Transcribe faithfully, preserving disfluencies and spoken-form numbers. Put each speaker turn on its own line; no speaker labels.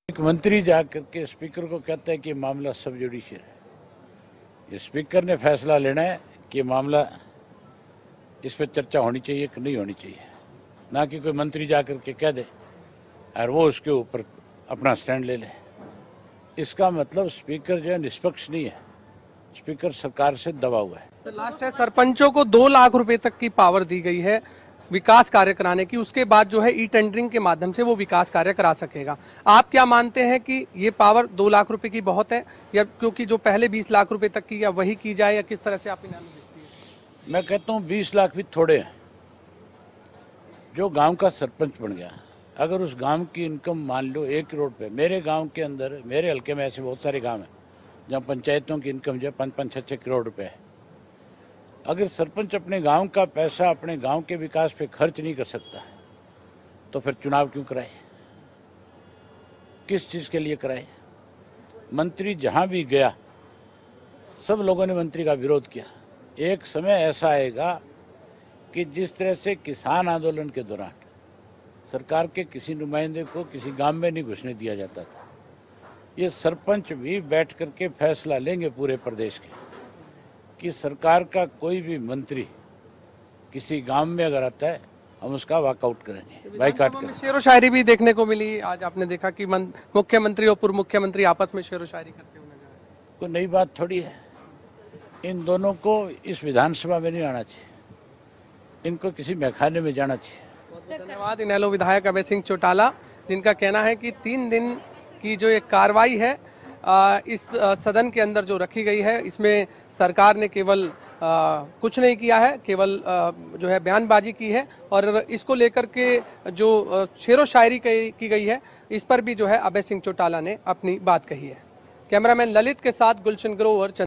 एक मंत्री जाकर के स्पीकर को कहता है कि मामला सब जुडिशियल है। ये स्पीकर ने फैसला लेना है कि मामला इस पर चर्चा होनी चाहिए कि नहीं होनी चाहिए, ना कि कोई मंत्री जाकर के कह दे और वो उसके ऊपर अपना स्टैंड ले ले। इसका मतलब स्पीकर जो है निष्पक्ष नहीं है, स्पीकर सरकार से दबा हुआ है।
सर लास्ट है, सरपंचों को दो लाख रुपए तक की पावर दी गई है विकास कार्य कराने की, उसके बाद जो है ई टेंडरिंग के माध्यम से वो विकास कार्य करा सकेगा। आप क्या मानते हैं कि ये पावर दो लाख रुपए की बहुत है, या क्योंकि जो पहले बीस लाख रुपए तक की या वही की जाए, या किस तरह से आप इन्हें देखती हैं?
मैं कहता हूँ बीस लाख भी थोड़े हैं। जो गांव का सरपंच बन गया, अगर उस गांव की इनकम मान लो एक करोड़ रुपये, मेरे गांव के अंदर, मेरे हल्के में ऐसे बहुत सारे गांव हैं जहाँ पंचायतों की इनकम जो है पाँच पाँच छः छः करोड़ रुपये है। अगर सरपंच अपने गांव का पैसा अपने गांव के विकास पे खर्च नहीं कर सकता तो फिर चुनाव क्यों कराए, किस चीज़ के लिए कराए? मंत्री जहां भी गया सब लोगों ने मंत्री का विरोध किया। एक समय ऐसा आएगा कि जिस तरह से किसान आंदोलन के दौरान सरकार के किसी नुमाइंदे को किसी गांव में नहीं घुसने दिया जाता था, ये सरपंच भी बैठ करके फैसला लेंगे पूरे प्रदेश के कि सरकार का कोई भी मंत्री किसी गांव में अगर आता है हम उसका वॉकआउट करेंगे, बाइकाट करेंगे।
शेरो शायरी भी देखने को मिली, आज आपने देखा कि मुख्यमंत्री और पूर्व मुख्यमंत्री आपस में शेरो शायरी करते हुए नजर आए।
कोई नई बात थोड़ी है, इन दोनों को इस विधानसभा में नहीं आना चाहिए, इनको किसी मैखाने में जाना चाहिए।
धन्यवाद। इनेलो विधायक अभय सिंह चौटाला, जिनका कहना है कि तीन दिन की जो एक कार्रवाई है इस सदन के अंदर जो रखी गई है, इसमें सरकार ने केवल कुछ नहीं किया है, केवल जो है बयानबाजी की है, और इसको लेकर के जो शेरो शायरी की गई है इस पर भी जो है अभय सिंह चौटाला ने अपनी बात कही है। कैमरामैन ललित के साथ गुलशन ग्रोवर।